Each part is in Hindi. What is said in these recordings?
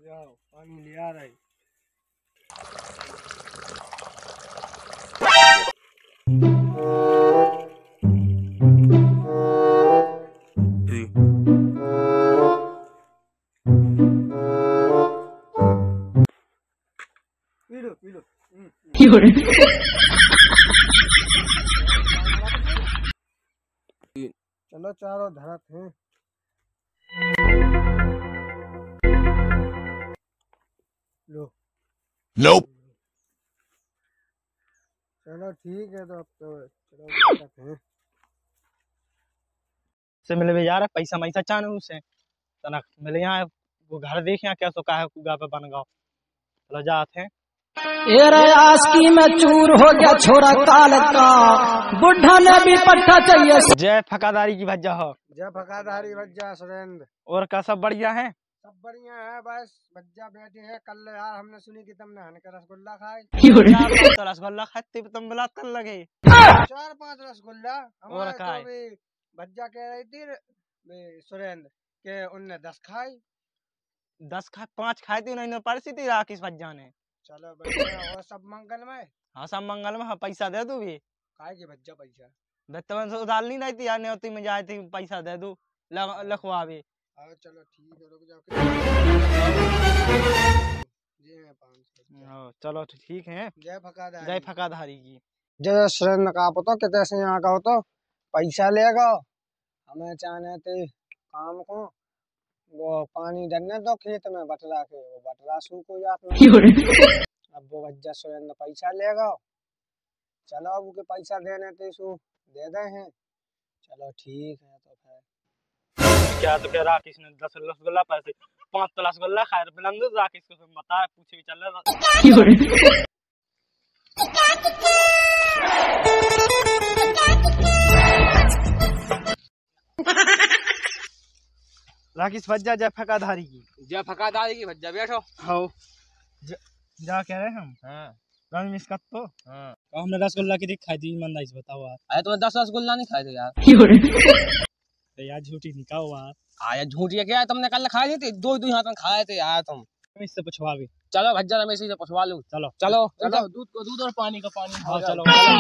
आओ पानी ले आ रही। पी लो। चलो चारों धरत हैं। लो। Nope. चलो ठीक है, तो अब तो चलो धरत हैं। से मिले भी यार पैसा मैसा चाहूँ से तना मिले यहाँ वो घर देखे क्या सो का है कुगा पे बन गाओ चलो जाते हैं। आस्की में चूर हो गया छोरा काल का बुढ़ा ने भी पट्टा चाहिए। जय फकादारी की भज्जा हो। जय फकादारी भज्जा सुरेंद्र। और का सब बढ़िया है? सब बढ़िया है, बस भज्जा बैठे हैं। कल यार हमने सुनी कि तुमने हनके रसगुल्ला खाए। 4-5 रसगुल्ला खाते तुम बुला तल लगे 4-5 रसगुल्ला। और हमारे तो भी भज्जा कह रही थी सुरेंद्र के उनने 10 खाई। 10 खाए 5 खाए थे उन्होंने परसी थी राकेश भज्जा ने। चलो बढ़िया। और सब मंगल में? हाँ सब मंगल में। हाँ पैसा दे दू भी खाए की भज्जा पैसा बेतवन से उधार नहीं रहती यार नेवती में जाए थे पैसा दे दू लखवा भी। चलो ठीक है, रुक जाओ। जी मैं 500। चलो ठीक है। जय फकादारी। जय फकाधारी की। जय सुरेंद्र का पता कितने से यहाँ का हो तो पैसा लेगा। हमें चाहने थे काम को वो पानी डलने दो खेत में बटरा के, वो बटरा सूख हो जाता। अब वो भज्जा सुरेंद्र पैसा लेगा। चलो अब के पैसा देने थे सो दे दे हैं। चलो ठीक है। तो फिर क्या तो क्या राकेश ने 10 रसगुल्ला पैसे 5 तो रसगुल्ला खाए बिलंद राकेश को बता पूछे भी चल रहा। राकेश भज्जा जय फकाधारी की। जय फकाधारी की भज्जा बैठो। हाँ जा कह रहे हम। हाँ रंग मिस कर तो हाँ हमने रसगुल्ला की खाई थी ईमानदारी से बताओ यार। अरे तुम्हें 10 रसगुल्ला नहीं खाए थे यार। तो यार झूठी नहीं कहो यार। यार झूठी क्या है, तुमने कल खाए थे 2 हाथ में खाए थे यार तुम। इससे पूछवा भी। चलो भज्जा रमेश से पूछवा लो। चलो चलो चलो दूध और पानी का पानी। हाँ चलो।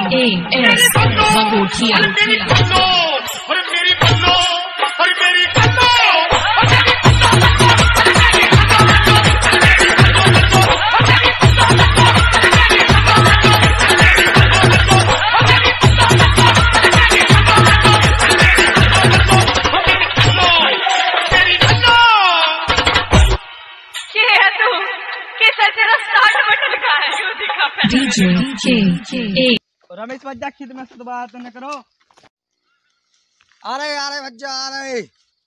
रमेश भज्जा खीद में से बात न करो। आ रहे भज्जा आ रहे।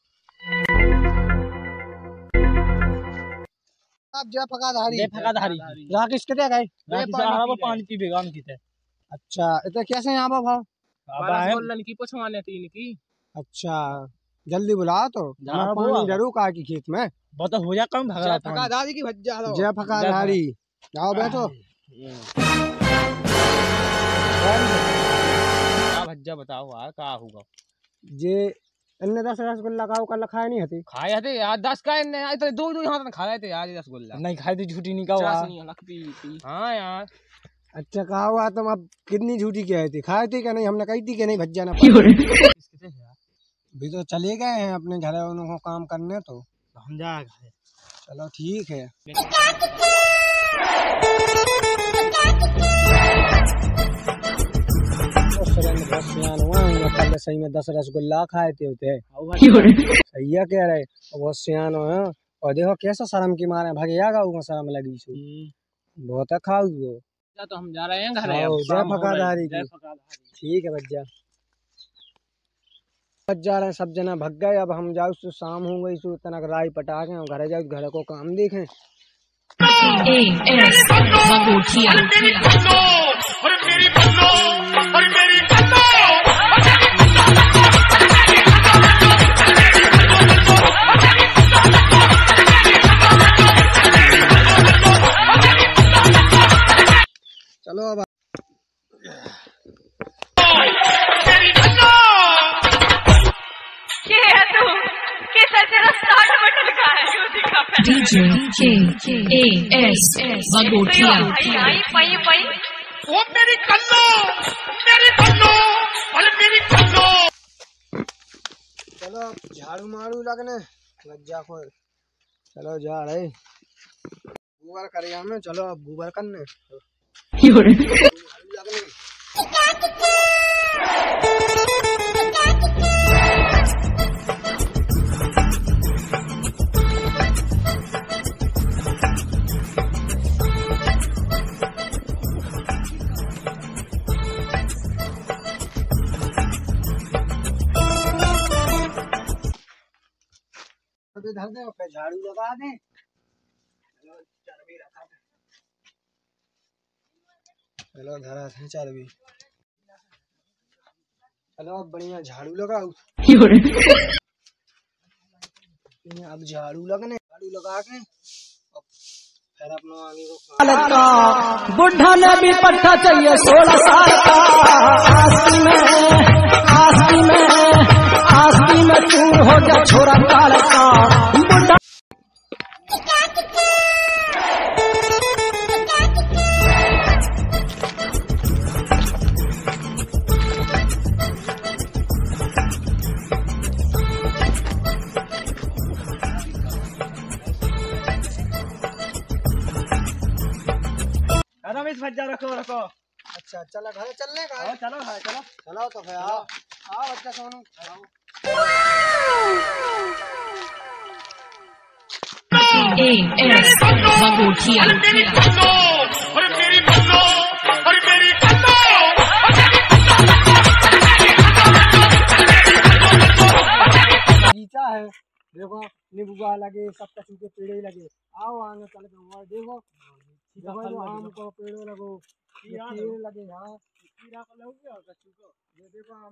अब जय फकाधारी। जय फकाधारी। राकेश कितने गए? पानी पी बेगा हम किते। अच्छा इतने कैसे यहाँ पर भाव? रसगुल्ला की पूछवाने थी इनकी। अच्छा जल्दी बुला तो पानी जरूर का की खेत में बहुत हो जा कम भगा। जय फकाधारी की भज्जा दो। जय फकाधारी। आओ बैठो। भज्जा बताओ यार का होगा। जे इनने 10 रसगुल्ला का कल खाए नहीं हती। खाए थे यार 10 का इनने इतने 2 हाथ में खाए थे यार रसगुल्ला। नहीं खाए थे झूठी नहीं कहो। हाँ यार अच्छा कहा हुआ तुम अब कितनी झूठी क्या थी? खाए थे क्या नहीं? हमने कही थी कि नहीं भज्जा ना। अभी तो चले गए हैं अपने घर उनको काम करने, तो हम जा गए। चलो ठीक है। कल सही में 10 रसगुल्ला खाए थे होते। सही है कह रहे बहुत सियान हो। और देखो कैसा शर्म की मारे भगेगा वो शर्म लगी सो बहुत है खाऊ वो। तो हम जा रहे हैं घर। जय फकाधारी की। ठीक है भज्जा। जा रहे सब जना भग गए। अब हम जाओ तो शाम हो गई सो तनक राय पटा के घर जाओ घर को काम देखें। चलो अब ये सर तेरा स्टार्ट बटन का है डीजे KAS बगोटिया पई वो मेरी कल्लो अरे मेरी कल्लो। चलो झाड़ू मारू लगने लग जा कोई। चलो जा रहे गूगल करे हमें। चलो अब गूगल करने लगने। धर दे फिर झाड़ू लगा दे। चलो धरा थे चर्बी। चलो अब बढ़िया झाड़ू लगाओ। अब झाड़ू लगने झाड़ू लगा के फिर अपना आगे को बुढ़ा ने भी पट्टा चाहिए 16 साल का। आस्ती में चूर हो गया छोरा काल का। बुढ़ा रखो। अच्छा चलो घर चलने का। चलो चलो तो फिर आओ बच्चा सोनू आओ। KAS बगोटिया बगीचा है देखो नींबू लगे सब कछु के पेड़े लगे। आओ आगे चल के और देखो आम को पेड़े लगो पेड़ लगे। हाँ ये देखो आम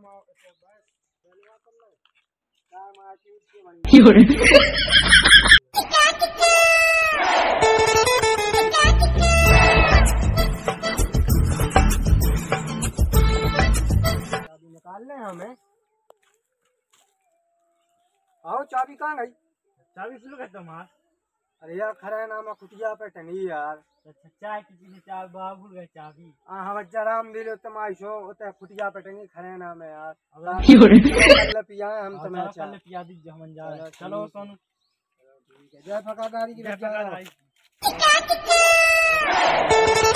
चाबी निकाल ले हमें। आओ चाबी कहाँ गई? चाबी शुरू करता हूँ। अरे यार खरा नामा कुटिया पे टंगी यार। अच्छा चाय की पीछे चाय बाबू भूल गए चाबी। हाँ बच्चा राम दिलो तमाशो होता कुटिया पे टंगी खरे नाम है यार। कल पिया हम तुम्हें कल पिया दीजिए हम जा रहे हैं। चलो सोनू जय फकादारी की जय फकादारी।